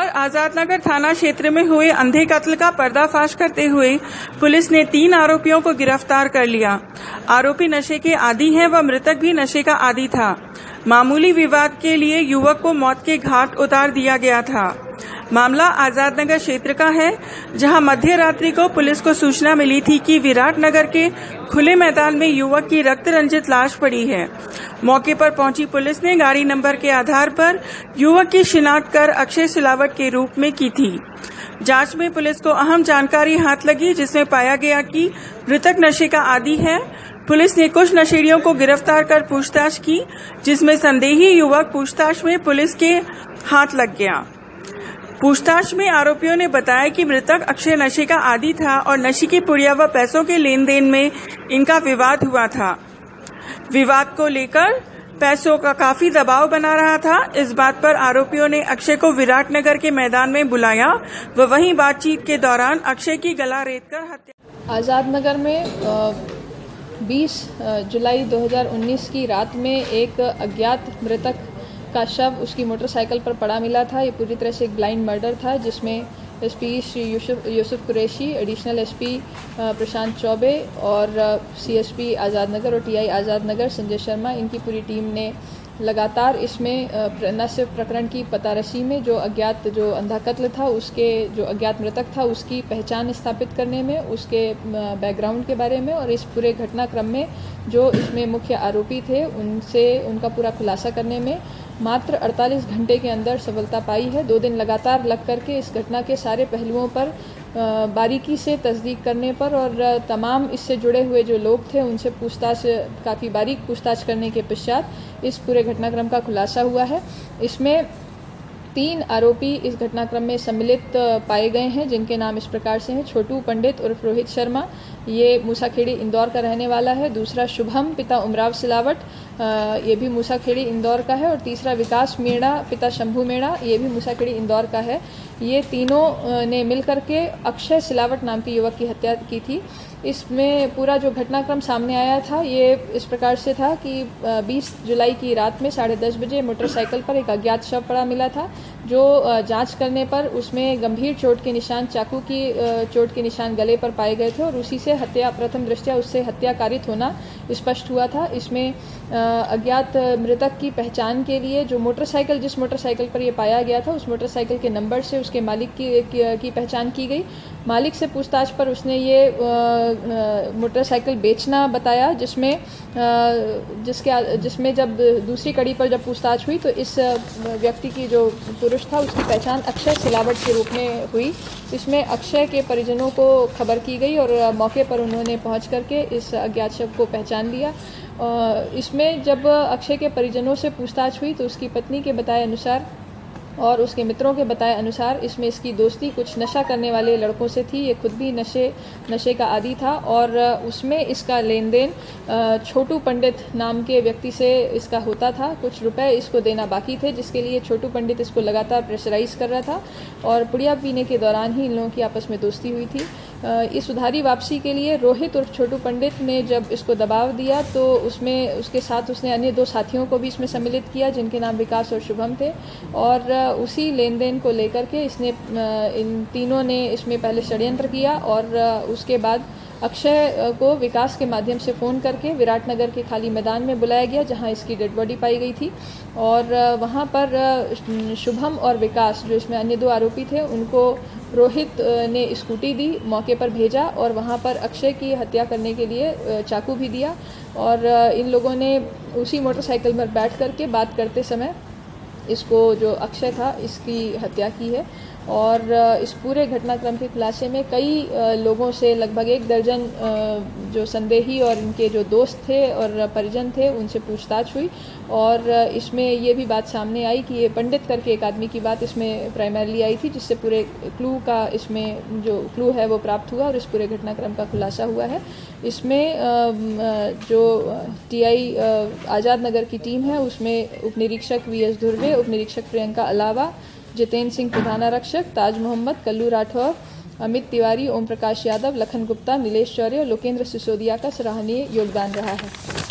बुधवार आजादनगर थाना क्षेत्र में हुए अंधे कत्ल का पर्दाफाश करते हुए पुलिस ने 3 आरोपियों को गिरफ्तार कर लिया। आरोपी नशे के आदी हैं व मृतक भी नशे का आदी था। मामूली विवाद के लिए युवक को मौत के घाट उतार दिया गया था। मामला आजादनगर क्षेत्र का है, जहां मध्य रात्रि को पुलिस को सूचना मिली थी कि विराटनगर के खुले मैदान में युवक की रक्त रंजित लाश पड़ी है। मौके पर पहुंची पुलिस ने गाड़ी नंबर के आधार पर युवक की शिनाख्त कर अक्षय सिलावट के रूप में की थी। जांच में पुलिस को अहम जानकारी हाथ लगी, जिसमें पाया गया कि मृतक नशे का आदी है। पुलिस ने कुछ नशेड़ियों को गिरफ्तार कर पूछताछ की, जिसमें संदेही युवक पूछताछ में पुलिस के हाथ लग गया। पूछताछ में आरोपियों ने बताया कि मृतक अक्षय नशे का आदी था और नशे की पुड़िया व पैसों के लेन देन में इनका विवाद हुआ था। विवाद को लेकर पैसों का काफी दबाव बना रहा था। इस बात पर आरोपियों ने अक्षय को विराटनगर के मैदान में बुलाया व वहीं बातचीत के दौरान अक्षय की गला रेतकर हत्या। आजादनगर में 20 जुलाई 2019 की रात में एक अज्ञात मृतक का शव उसकी मोटरसाइकिल पर पड़ा मिला था। ये पूरी तरह से एक ब्लाइंड मर्डर था, जिसमें SP Shri Yusuf Qureshi, additional SP Prashant Choubey और सीएसपी आज़ादनगर और टीआई आज़ादनगर संजय शर्मा, इनकी पूरी टीम ने लगातार इसमें न सिर्फ प्रकरण की पतारसी में जो अंधा कत्ल था, उसके जो अज्ञात मृतक था उसकी पहचान स्थापित करने में, उसके बैकग्राउंड के बारे में और इस पूरे घटनाक्रम में जो इसमें मुख्य आरोपी थे उनका पूरा खुलासा करने में मात्र 48 घंटे के अंदर सफलता पाई है। 2 दिन लगातार लग करके इस घटना के सारे पहलुओं पर बारीकी से तस्दीक करने पर और तमाम इससे जुड़े हुए जो लोग थे उनसे काफ़ी बारीक पूछताछ करने के पश्चात इस पूरे घटनाक्रम का खुलासा हुआ है। इसमें 3 आरोपी इस घटनाक्रम में सम्मिलित पाए गए हैं, जिनके नाम इस प्रकार से हैं। छोटू पंडित उर्फ रोहित शर्मा, ये मूसाखेड़ी इंदौर का रहने वाला है। दूसरा शुभम पिता उमराव सिलावट, ये भी मूसाखेड़ी इंदौर का है। और तीसरा विकास मीणा पिता शंभू मीणा, ये भी मूसाखेड़ी इंदौर का है। ये तीनों ने मिलकर के अक्षय सिलावट नाम के युवक की हत्या की थी। इसमें पूरा जो घटनाक्रम सामने आया था ये इस प्रकार से था कि 20 जुलाई की रात में 10:30 बजे मोटरसाइकिल पर एक अज्ञात शव पड़ा मिला था, जो जांच करने पर उसमें गंभीर चोट के निशान, चाकू की चोट के निशान गले पर पाए गए थे और उसी से हत्या, प्रथम दृष्टया उससे हत्या कारित होना स्पष्ट हुआ था। इसमें अज्ञात मृतक की पहचान के लिए जिस मोटरसाइकिल पर ये पाया गया था, उस मोटरसाइकिल के नंबर से उसके मालिक की पहचान की गई। मालिक से पूछताछ पर उसने ये मोटरसाइकिल बेचना बताया, जिसमें जब दूसरी कड़ी पर जब पूछताछ हुई तो इस व्यक्ति की जो पुरुष था उसकी पहचान अक्षय सिलावट के रूप में हुई। इसमें अक्षय के परिजनों को खबर की गई और मौके पर उन्होंने पहुंच करके इस अज्ञात शव को पहचान लिया। इसमें जब अक्षय के परिजनों से पूछताछ हुई तो उसकी पत्नी के बताए अनुसार और उसके मित्रों के बताए अनुसार इसमें इसकी दोस्ती कुछ नशा करने वाले लड़कों से थी। ये खुद भी नशे का आदी था और उसमें इसका लेन देन छोटू पंडित नाम के व्यक्ति से इसका होता था। कुछ रुपए इसको देना बाकी थे, जिसके लिए छोटू पंडित इसको लगातार प्रेशराइज कर रहा था और पुड़िया पीने के दौरान ही इन लोगों की आपस में दोस्ती हुई थी। इस उधारी वापसी के लिए रोहित और छोटू पंडित ने जब इसको दबाव दिया तो उसके साथ उसने अन्य 2 साथियों को भी इसमें सम्मिलित किया, जिनके नाम विकास और शुभम थे। और उसी लेन देन को लेकर के इन तीनों ने इसमें पहले षड्यंत्र किया और उसके बाद अक्षय को विकास के माध्यम से फ़ोन करके विराटनगर के खाली मैदान में बुलाया गया, जहां इसकी डेड बॉडी पाई गई थी। और वहां पर शुभम और विकास, जो इसमें अन्य 2 आरोपी थे, उनको रोहित ने स्कूटी दी, मौके पर भेजा और वहां पर अक्षय की हत्या करने के लिए चाकू भी दिया। और इन लोगों ने उसी मोटरसाइकिल पर बैठ करके बात करते समय इसको, जो अक्षय था, इसकी हत्या की है। और इस पूरे घटनाक्रम के खुलासे में कई लोगों से, लगभग 1 दर्जन जो संदेही और इनके जो दोस्त थे और परिजन थे, उनसे पूछताछ हुई। और इसमें ये भी बात सामने आई कि ये पंडित करके एक आदमी की बात इसमें प्राइमरली आई थी, जिससे पूरे इसमें जो क्लू है वो प्राप्त हुआ और इस पूरे घटनाक्रम का खुलासा हुआ है। इसमें जो टीआई आज़ादनगर की टीम है उसमें उप निरीक्षक VS धुर्वे, उप निरीक्षक प्रियंका अलावा, जितेंद्र सिंह प्रधानारक्षक, ताज मोहम्मद, कल्लू राठौर, अमित तिवारी, ओम प्रकाश यादव, लखन गुप्ता, नीलेश चौरे और लोकेंद्र सिसोदिया का सराहनीय योगदान रहा है।